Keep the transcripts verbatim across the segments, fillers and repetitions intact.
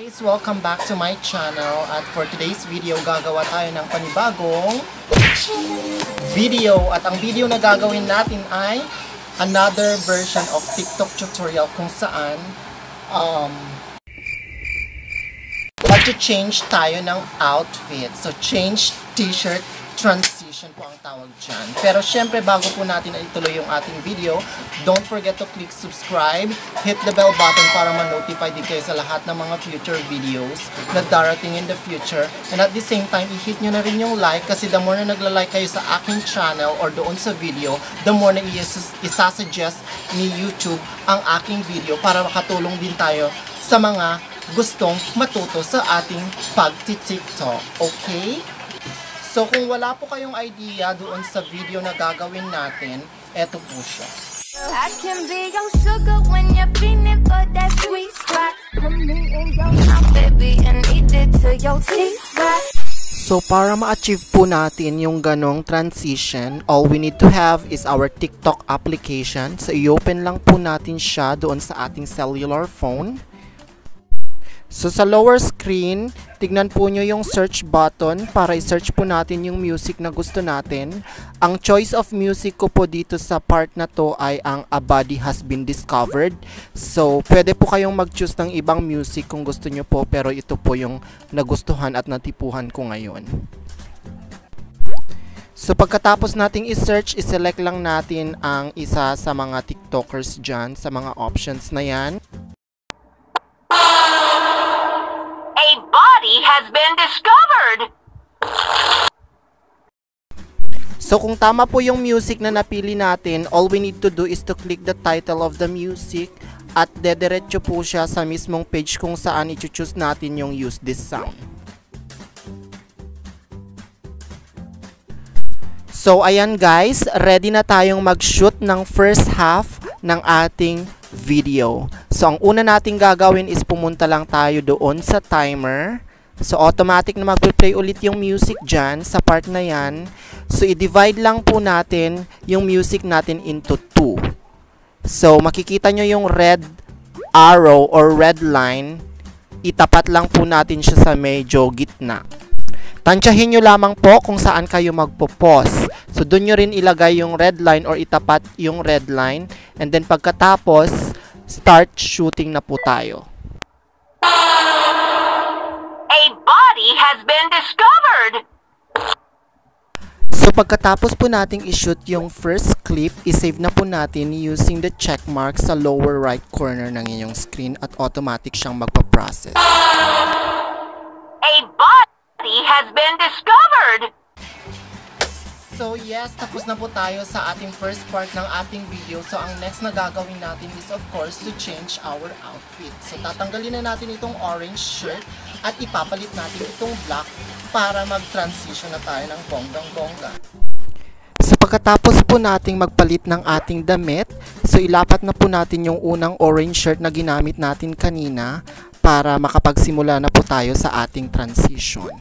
guys! Welcome back to my channel. At for today's video, gagawa tayo ng panibagong video. At ang video na gagawin natin ay another version of TikTok tutorial kung saan um, mag-change tayo ng outfit. So, change t-shirt transition po ang tawag dyan. Pero syempre, bago po natin ituloy yung ating video, don't forget to click subscribe, hit the bell button para ma-notify din kayo sa lahat ng mga future videos na darating in the future. And at the same time, i-hit nyo na rin yung like kasi the more na nagla-like kayo sa aking channel or doon sa video, the more na isa-suggest ni YouTube ang aking video para makatulong din tayo sa mga gustong matuto sa ating pagti-TikTok. Okay? So, kung wala po kayong idea doon sa video na gagawin natin, eto po siya. I can be your sugar when you're feeling for that sweet spot. Put me in your mouth, baby, and eat it to your teeth. So, para ma-achieve po natin yung ganong transition, all we need to have is our TikTok application. So, i-open lang po natin siya doon sa ating cellular phone. So, sa lower screen, tignan po nyo yung search button para i-search po natin yung music na gusto natin. Ang choice of music ko po dito sa part na to ay ang A Body Has Been Discovered. So, pwede po kayong mag-choose ng ibang music kung gusto nyo po, pero ito po yung nagustuhan at natipuhan ko ngayon. So, pagkatapos nating i-search, i-select lang natin ang isa sa mga TikTokers dyan, sa mga options na yan. A body has been discovered. So kung tama po yung music na napili natin, all we need to do is to click the title of the music at dediretso po siya sa mismong page kung saan i-choose natin yung use this sound. So ayan guys, ready na tayong mag-shoot ng first half ng ating video. So, ang una nating gagawin is pumunta lang tayo doon sa timer. So, automatic na mag-play ulit yung music dyan sa part na yan. So, i-divide lang po natin yung music natin into two. So, makikita nyo yung red arrow or red line. Itapat lang po natin siya sa medyo gitna. Tansyahin nyo lamang po kung saan kayo magpo-pause. So, doon nyo rin ilagay yung red line or itapat yung red line. And then, pagkatapos, start shooting na po tayo. A body has been discovered. So, pagkatapos po nating i-shoot yung first clip, i-save na po natin using the check mark sa lower right corner ng inyong screen at automatic siyang magpa-process. A body has been discovered. So yes, tapos na po tayo sa ating first part ng ating video. So ang next na gagawin natin is of course to change our outfit. So tatanggalin na natin itong orange shirt at ipapalit natin itong black para mag-transition na tayo ng bonggang-bongga. So pagkatapos po nating magpalit ng ating damit, so ilapat na po natin yung unang orange shirt na ginamit natin kanina para makapagsimula na po tayo sa ating transition.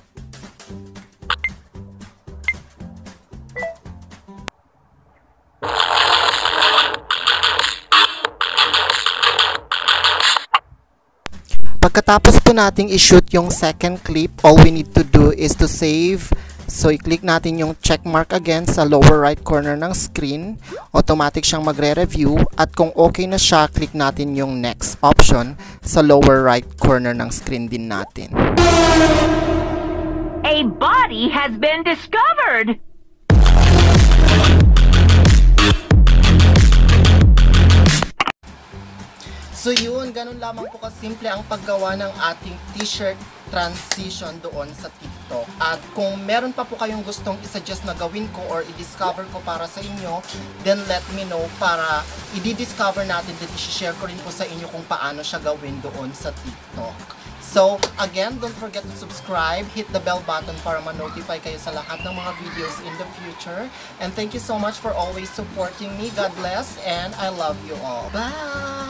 Pagkatapos po nating i-shoot yung second clip, all we need to do is to save. So, i-click natin yung check mark again sa lower right corner ng screen. Automatic siyang magre-review. At kung okay na siya, click natin yung next option sa lower right corner ng screen din natin. A body has been discovered. So yun, ganun lamang po kasimple ang paggawa ng ating t-shirt transition doon sa TikTok. At kung meron pa po kayong gustong isuggest na gawin ko or i-discover ko para sa inyo, then let me know para i-discover natin din, i-share ko rin po sa inyo kung paano siya gawin doon sa TikTok. So, again, don't forget to subscribe, hit the bell button para ma-notify kayo sa lahat ng mga videos in the future. And thank you so much for always supporting me. God bless, and I love you all. Bye!